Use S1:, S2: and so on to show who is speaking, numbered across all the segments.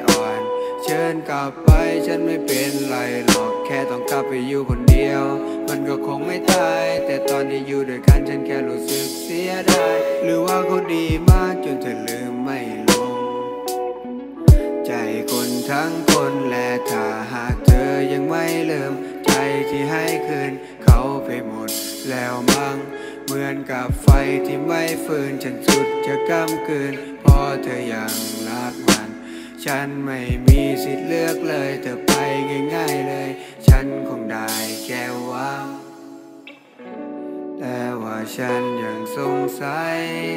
S1: อ่อนเชิญกลับไปฉันไม่เป็นไรหรอกแค่ต้องกลับไปอยู่คนเดียวมันก็คงไม่ตายแต่ตอนที่อยู่ด้วยกันฉันแค่รู้สึกเสียดายหรือว่าเขาดีมากจนเธอลืมไม่ลงใจคนทั้งคนและถ้าหากเธอยังไม่ลืมใจที่ให้คืนเขาไปหมดแล้วมั้งเหมือนกับไฟที่ไม่ฝืนฉันสุดจะกำกืนเพราะเธอยังรักมันฉันไม่มีสิทธิ์เลือกเลยเธอไปง่ายๆเลยฉันคงได้แค่หวังแต่ว่าฉันยังสงสัย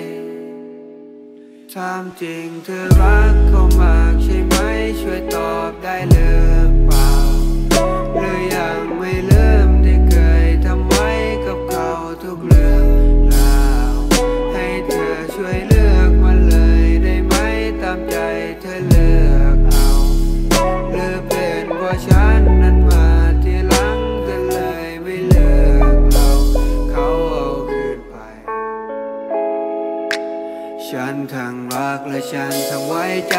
S1: ถามจริงเธอรักเขามากใช่ไหมช่วยตอบได้หรือเปล่าหรือยังไม่เริ่มที่เคยทำไว้กับเขาทุกเรื่องราวให้เธอช่วยเลือกมาเลยได้ไหมตามใจเธอเลือกเอาหรือเป็นเพราะฉันนั้นมาทีหลังเธอเลยไม่เลือกเราเขาเอาคืนไปฉันทั้งรักและฉันทั้งไว้ใจ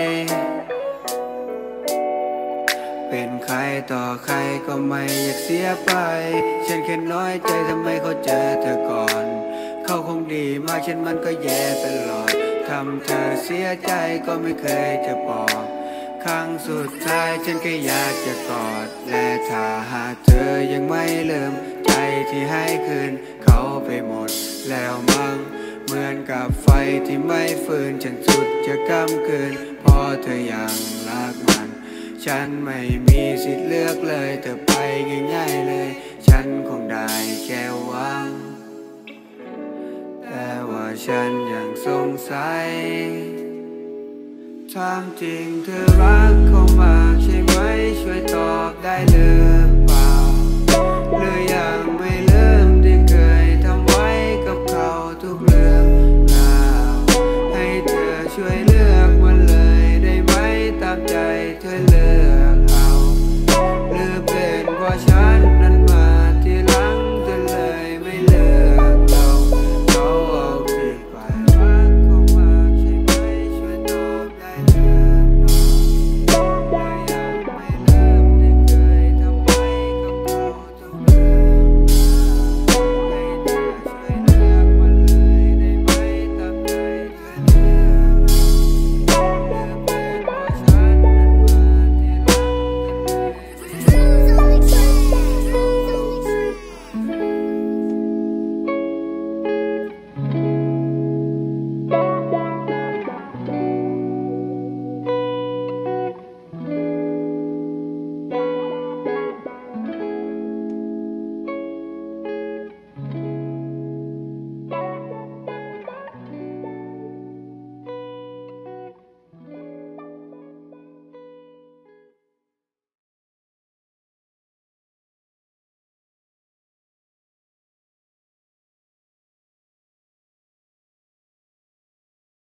S1: เป็นใครต่อใครก็ไม่อยากเสียไปฉันแค่น้อยใจทำไมเขาเจอเธอก่อนเขาคงดีมากฉันมันก็แย่ตลอดทำเธอเสียใจก็ไม่เคยจะบอกครั้งสุดท้ายฉันแค่อยากจะกอดและถ้าหากเธอยังไม่ลืมใจที่ให้คืนเขาไปหมดแล้วมั้งเหมือนกับไฟที่ไม่ฝืนฉันสุดจะกำกืนเพราะเธอยังรักมันฉันไม่มีสิทธิ์เลือกเลยเธอไปง่ายๆเลยฉันคงได้แค่หวังแต่ว่าฉันยังสงสัยถามจริงเธอรักเขามากใช่ไหมช่วยตอบได้เลย